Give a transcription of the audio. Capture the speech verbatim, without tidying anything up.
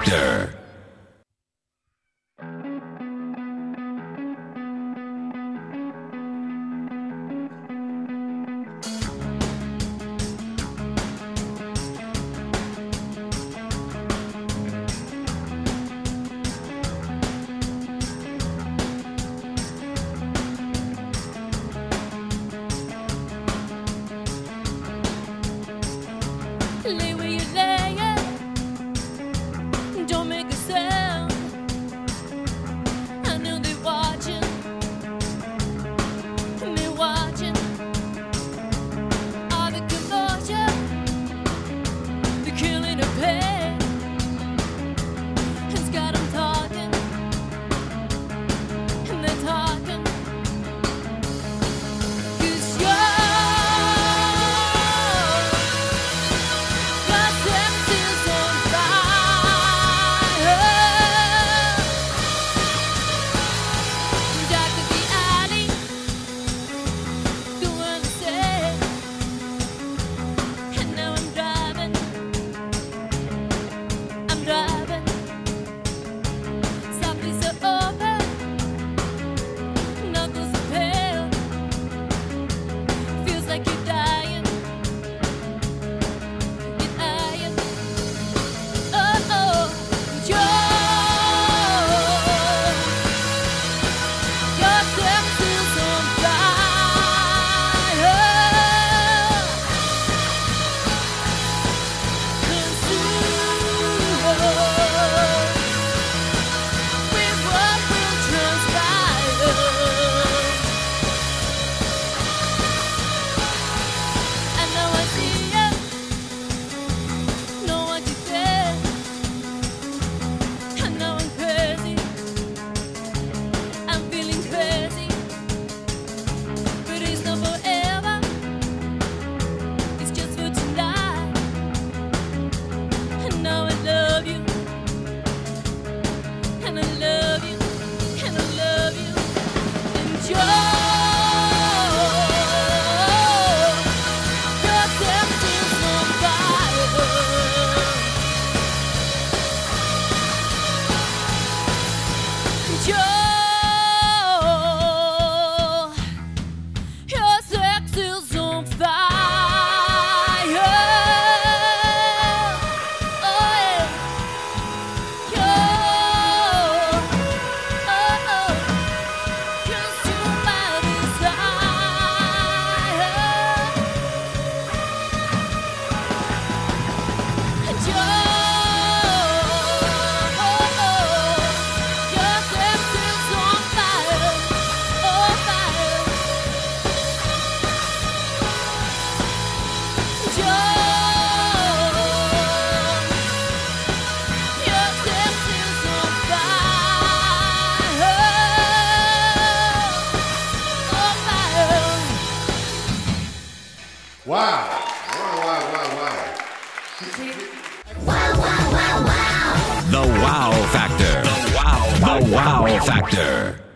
Factor. Lay where you lay it. Don't make a sound. I know they're watching. They're watching. All the commotion. They're killing a pain. It's got them talking. And they're talking. 'Cause you're like you're dying, you're dying. Oh, oh, you're, your sex is on fire. Consumed with what will transpire. I know I see you, know what you did. I know I'm crazy, I'm feeling crazy, but it's not forever, it's just for tonight. And now I love you, and I love you, and I love you, and you're Your sex is on fire. Oh yeah. You're, oh, oh, consumed by desire. And you're, oh, oh, your sex is on fire. Oh, fire. You're, your sex is on fire. Oh, fire. Wow. Wow, wow, wow, wow. The Wow Factor. The Wow, the Wow Factor.